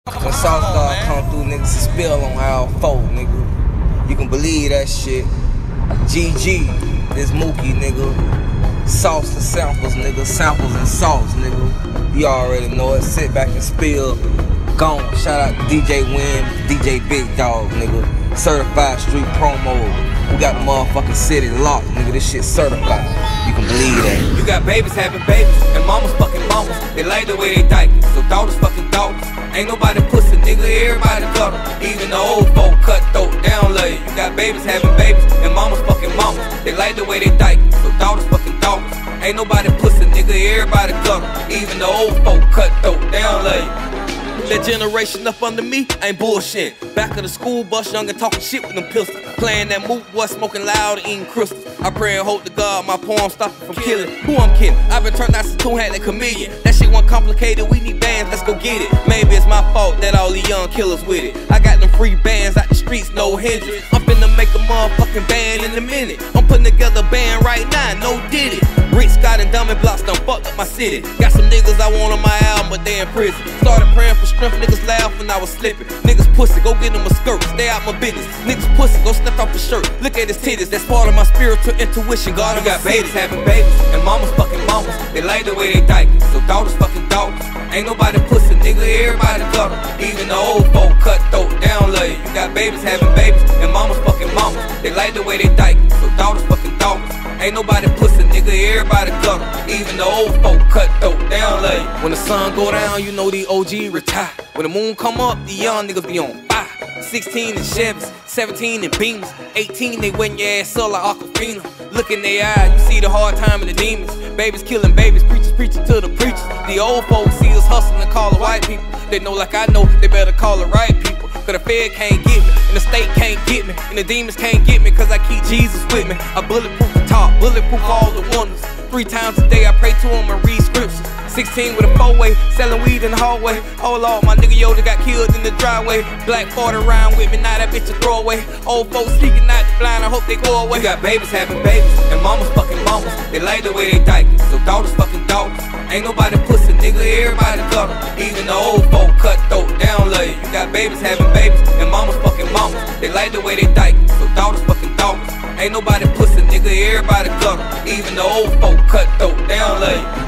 When Sauce God come through, niggas a spill on all four, nigga. You can believe that shit. GG, this Mookie, nigga. Sauce and samples, nigga. Samples and sauce, nigga. You already know it. Sit back and spill. Gone. Shout out to DJ Win, DJ Big Dog, nigga. Certified street promo. We got the motherfucking city locked, nigga. This shit certified. You can believe that. You got babies having babies, and mamas fucking mamas. They like the way they dyke it, so daughters fucking daughters. Ain't nobody pussy, nigga, everybody gutter. Even the old folk cut throat down lay. You got babies having babies, and mamas fucking mamas. They like the way they dyke it, so daughters fucking daughters. Ain't nobody pussy, nigga, everybody gutter. Even the old folk cut throat down lay. That generation up under me ain't bullshit. Back of the school bus, young and talking shit with them pistols. Playing that moot boy, smoking loud and eating crystals. I pray and hope to God my poem stop it from killing. Who I'm kidding? I've been turned out to two-hand and chameleon. That shit wasn't complicated, we need bands, let's go get it. Maybe it's my fault that all these young killers with it. I got them free bands out the streets, no hindrance. I'm finna make a motherfucking band in a minute. I'm putting together a band right now, no did it. Rick Scott and Dummy Blocks done fucked up my city. Got some niggas I want on my album, but they in prison. Started praying for strength, niggas laugh when I was slipping. Niggas pussy, go get them a skirt, stay out my business. Niggas pussy, go snap off the shirt, look at his titties. That's part of my spiritual intuition. God, you got babies having babies, and mamas fucking mamas. They like the way they dyke it, so daughters fucking daughters. Ain't nobody pussy, nigga, everybody gutter. Even the old folk cut throat down lay. You got babies having babies, and mamas fucking mamas. They like the way they dyke it, so daughters fucking daughters. Ain't nobody pussy, nigga, everybody gutter. Even the old folk cut throat down lay. When the sun go down, you know the OG retire. When the moon come up, the young niggas be on fire. 16 in Chevys, 17 in Beamers, 18 they wetting your ass up like Aquafina. Look in their eyes, you see the hard time and the demons. Babies killing babies, preachers preaching to the preachers. The old folks see us hustling and call the white people. They know like I know, they better call the right people. Cause the Fed can't get me, and the state can't get me, and the demons can't get me, cause I keep Jesus with me. I bulletproof the top, bulletproof all the wonders. 3 times a day I pray to him and read scriptures. 16 with a 4-way, selling weed in the hallway. Oh Lord, my nigga Yoda got killed in the driveway. Black 40 round with me, now that bitch a throwaway. Old folks sneaking out the blind, I hope they go away. You got babies having babies, and mamas fucking mamas. They like the way they dyke it, so daughters fucking daughters. Ain't nobody pussy, nigga, everybody gutter. Even the old folk cut throat down lay. You got babies having babies, and mamas fucking mamas. They like the way they dyke it, so daughters fucking daughters. Ain't nobody pussy, nigga, everybody gutter. Even the old folk cut throat down lay.